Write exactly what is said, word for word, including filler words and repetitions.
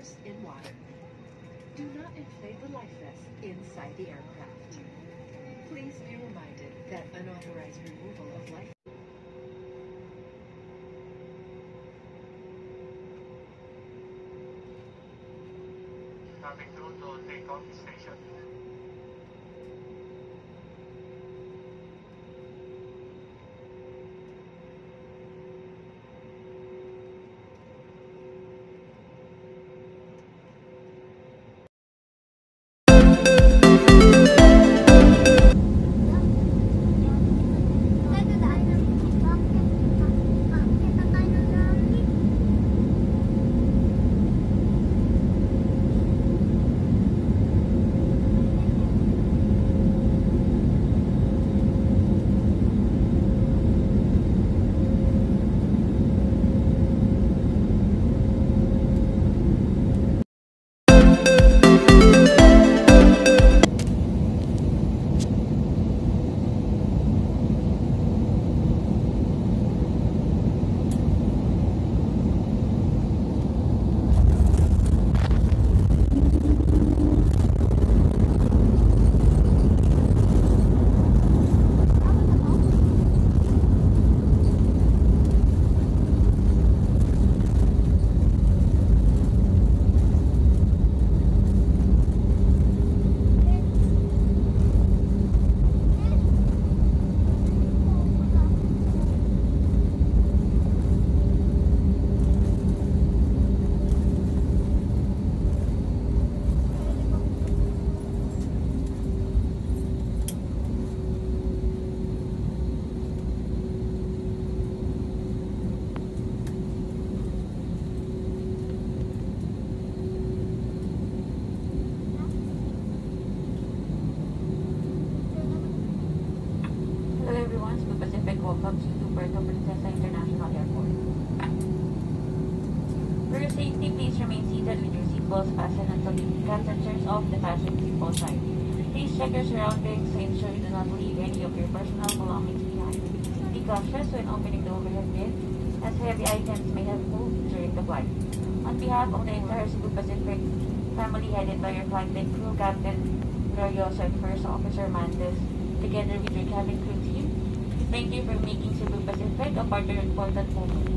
immersed in water. Do not inflate the life vests inside the aircraft. Please be reminded that unauthorized removal of life Coming through to takeoff station. Welcome to Puerto Princesa International Airport. For your safety, please remain seated with your seatbelts fastened until the captain turns off the fasten seatbelt sign. Please check your surroundings to ensure you do not leave any of your personal belongings behind. Be cautious when opening the overhead bin, as heavy items may have moved during the flight. On behalf of the entire Cebu Pacific family headed by your flight deck crew, Captain Glorioso and First Officer Mandes, together with your cabin crew team, thank you for making Cebu Pacific a part of your important moment.